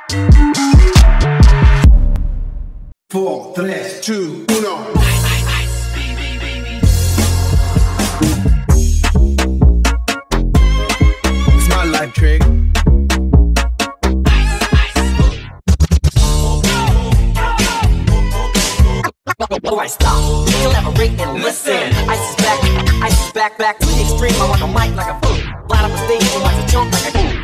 4, 3, 2, 1. It's my life trick. Oh, I stop, collaborate and listen. Ice is back, back to the extreme. I rock a mic like a fool. Light up a stage and watch a jump like a